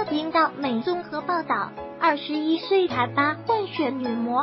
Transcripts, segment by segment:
领导美综合报道，21岁台8混血女模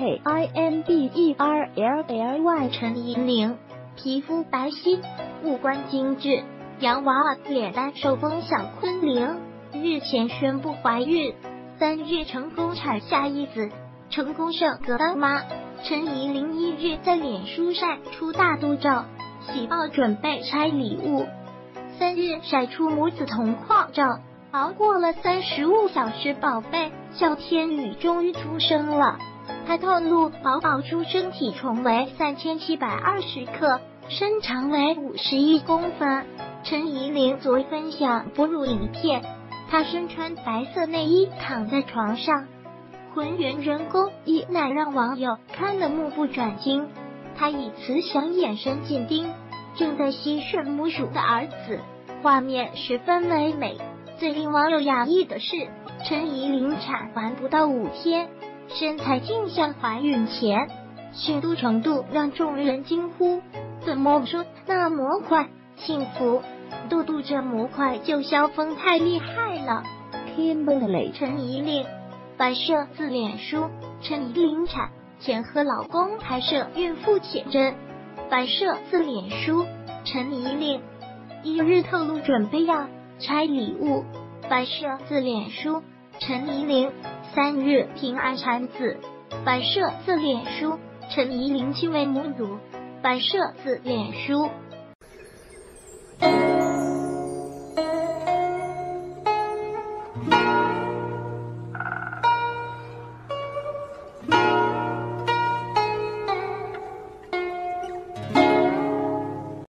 KINDERLLY 陈怡玲，皮肤白皙，五官精致，洋娃娃脸蛋手风小昆凌，日前宣布怀孕，3日成功产下一子，成功升格当妈。陈怡玲1日在脸书晒出大肚照，喜报准备拆礼物。3日晒出母子同框照，熬过了35小时，宝贝小天宇终于出生了。她透露，宝宝出生体重为3720克，身长为51公分。陈怡玲昨分享哺乳影片，她身穿白色内衣躺在床上，浑圆人工一奶让网友看了目不转睛。她以慈祥眼神紧盯正在吸吮母乳的儿子，画面十分唯美。最令网友讶异的是，陈怡玲产完不到5天，身材竟像怀孕前，迅度程度让众人惊呼：怎么说那么快？幸福，肚这么快就消风，太厉害了。Kimberly 陈怡玲摆摄自脸书，陈怡玲产前和老公拍摄孕妇写真，摆摄自脸书，陈怡玲1日透露准备要拆礼物，摆摄自脸书，陈怡玲3日平安产子，摆摄自脸书，陈怡玲亲喂母乳，摆摄自脸书。